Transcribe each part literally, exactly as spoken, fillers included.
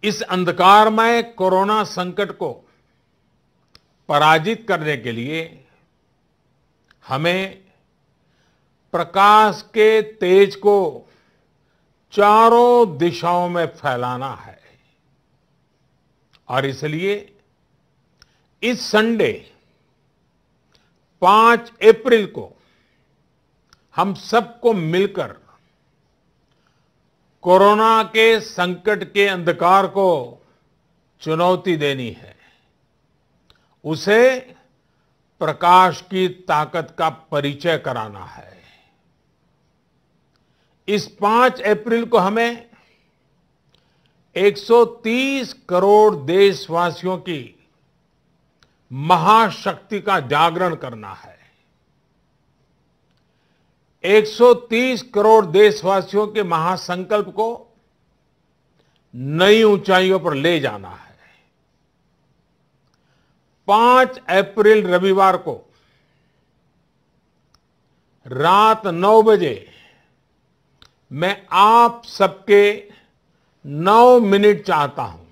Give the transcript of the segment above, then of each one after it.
इस अंधकारमय कोरोना संकट को पराजित करने के लिए हमें प्रकाश के तेज को चारों दिशाओं में फैलाना है और इसलिए इस संडे पांच अप्रैल को हम सबको मिलकर कोरोना के संकट के अंधकार को चुनौती देनी है, उसे प्रकाश की ताकत का परिचय कराना है। इस पांच अप्रैल को हमें एक सौ तीस करोड़ देशवासियों की महाशक्ति का जागरण करना है। एक सौ तीस करोड़ देशवासियों के महासंकल्प को नई ऊंचाइयों पर ले जाना है। पांच अप्रैल रविवार को रात नौ बजे मैं आप सबके नौ मिनट चाहता हूं।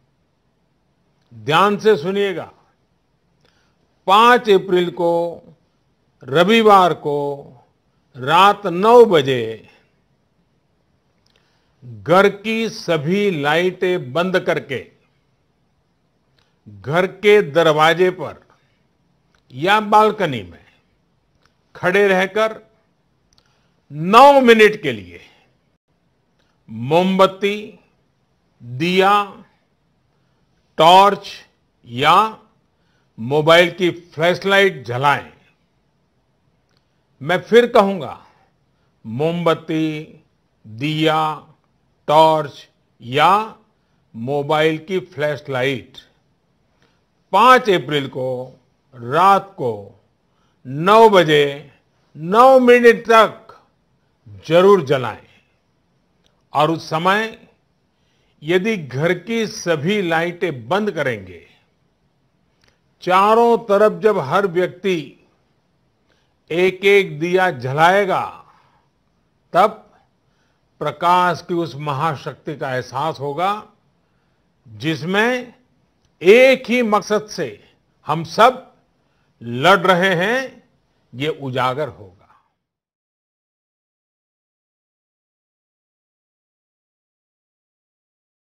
ध्यान से सुनिएगा। पांच अप्रैल को रविवार को रात नौ बजे घर की सभी लाइटें बंद करके घर के दरवाजे पर या बालकनी में खड़े रहकर नौ मिनट के लिए मोमबत्ती, दिया, टॉर्च या मोबाइल की फ्लैशलाइट जलाएं। मैं फिर कहूंगा, मोमबत्ती, दिया, टॉर्च या मोबाइल की फ्लैशलाइट पांच अप्रैल को रात को नौ बजे नौ मिनट तक जरूर जलाएं। और उस समय यदि घर की सभी लाइटें बंद करेंगे, चारों तरफ जब हर व्यक्ति एक एक दिया जलाएगा, तब प्रकाश की उस महाशक्ति का एहसास होगा जिसमें एक ही मकसद से हम सब लड़ रहे हैं, ये उजागर होगा।